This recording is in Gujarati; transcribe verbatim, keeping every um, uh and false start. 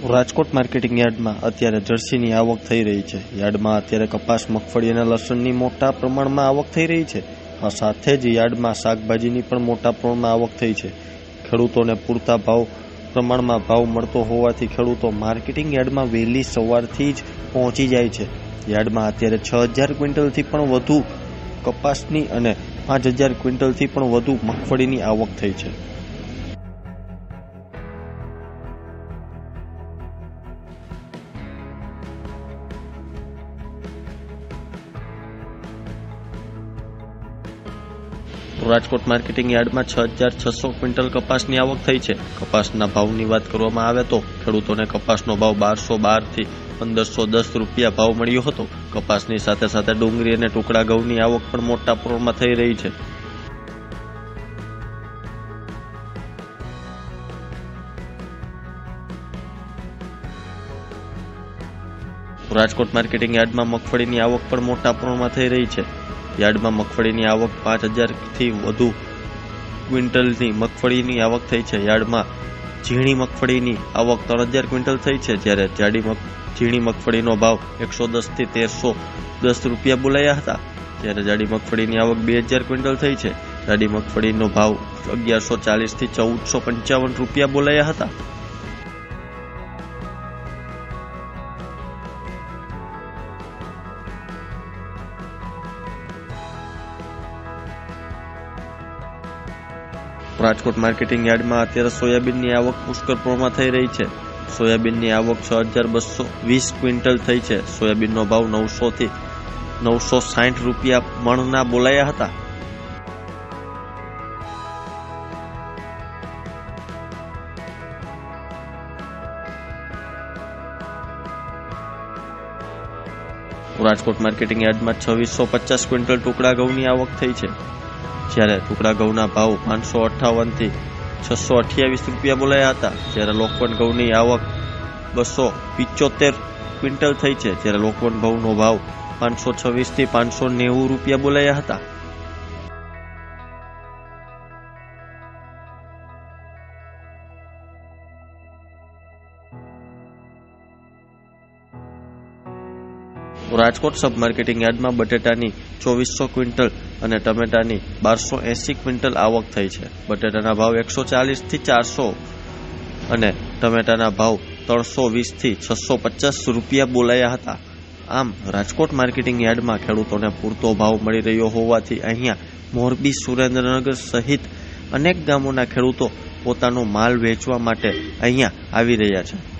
રાજકોટ માર્કેટિંગ યાર્ડમાં અત્યારે જર્સીની આવક થઈ રહી છે। યાર્ડમાં અત્યારે કપાસ, મગફળી અને લસણની મોટા પ્રમાણમાં આવક થઈ રહી છે। આ સાથે જ યાર્ડમાં શાકભાજીની પણ મોટા પ્રમાણમાં આવક થઈ છે। ખેડૂતોને પૂરતા ભાવ પ્રમાણમાં ભાવ મળતો હોવાથી ખેડૂતો માર્કેટિંગ યાર્ડમાં વહેલી સવારથી જ પહોંચી જાય છે। યાર્ડમાં અત્યારે છ હજાર ક્વિન્ટલથી પણ વધુ કપાસની અને પાંચ હજાર ક્વિન્ટલથી પણ વધુ મગફળીની આવક થઈ છે। રાજકોટ માર્કેટિંગ યાર્ડમાં છ હજાર છસો ક્વિન્ટલ કપાસની આવક થઈ છે। કપાસના ભાવની વાત કરવામાં આવે તો ખેડૂતોને કપાસનો ભાવ બારસો બાર થી પંદરસો દસ રૂપિયા ભાવ મળ્યો હતો। કપાસની સાથે સાથે ડુંગળી અને ટુકડા ઘઉંની આવક પણ મોટા પ્રમાણમાં થઈ રહી છે। રાજકોટ માર્કેટિંગ યાર્ડમાં મગફળીની આવક પણ મોટા પ્રમાણમાં થઈ રહી છે। યાર્ડમાં મગફળીની આવક પાંચ હજાર થી વધુ ક્વિન્ટલની મગફળીની આવક થઈ છે। યાર્ડમાં ઝીણી મગફળીની આવક ત્રણ હજાર ક્વિન્ટલ થઈ છે, જ્યારે જાડી મગ ઝીણી મગફળીનો ભાવ એકસો દસ થી તેરસો દસ રૂપિયા બોલાયા હતા, જ્યારે જાડી મગફળીની આવક બે હજાર ક્વિન્ટલ થઈ છે। જાડી મગફળીનો ભાવ અગિયારસો ચાલીસ થી ચૌદસો પંચાવન રૂપિયા બોલાયા હતા। રાજકોટ માર્કેટિંગ યાર્ડમાં અત્યારે સોયાબીનની આવક પુષ્કળ પ્રમાણમાં થઈ રહી છે। સોયાબીનની આવક છ હજાર બસો વીસ ક્વિન્ટલ થઈ છે। સોયાબીનનો ભાવ નવસો થી નવસો સાઠ રૂપિયા મણના બોલાયા હતા। રાજકોટ માર્કેટિંગ યાર્ડમાં છવ્વીસો પચાસ ક્વિન્ટલ ટુકડા ઘઉંની આવક થઈ છે, જ્યારે ટુકડા ઘઉંના ભાવ પાંચસો અઠ્ઠાવન થી છસો અઠ્યાવીસ રૂપિયા બોલાયા હતા, જ્યારે લોકવન ઘઉંની આવક બસો પિચોતેર ક્વિન્ટલ થઈ છે, જ્યારે લોકવન ઘઉંનો ભાવ પાંચસો છવ્વીસ થી પાંચસો નેવું રૂપિયા બોલાયા હતા। રાજકોટ સબ માર્કેટિંગ યાર્ડમાં બટેટાની ચોવીસો ક્વિન્ટલ અને ટમેટાની બારસો એસી ક્વિન્ટલ આવક થઈ છે। બટેટાના ભાવ એકસો ચાલીસ થી ચારસો અને ટમેટાના ભાવ ત્રણસો વીસ થી છસો પચાસ રૂપિયા બોલાયા હતા। આમ રાજકોટ માર્કેટિંગ યાર્ડમાં ખેડૂતોને પૂરતો ભાવ મળી રહ્યો હોવાથી અહીંયા મોરબી, સુરેન્દ્રનગર સહિત અનેક ગામોના ખેડૂતો પોતાનો માલ વેચવા માટે અહીંયા આવી રહ્યા છે।